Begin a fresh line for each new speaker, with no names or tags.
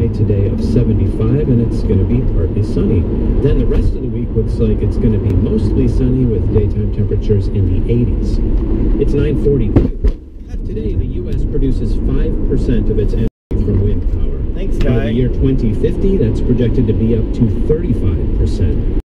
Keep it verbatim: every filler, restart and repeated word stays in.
today of seventy-five, and it's going to be partly sunny. Then the rest of the week looks like it's going to be mostly sunny with daytime temperatures in the eighties. It's nine forty-two. Today, the U S produces five percent of its energy from wind power.
Thanks,
By
guy.
the year twenty fifty, that's projected to be up to thirty-five percent.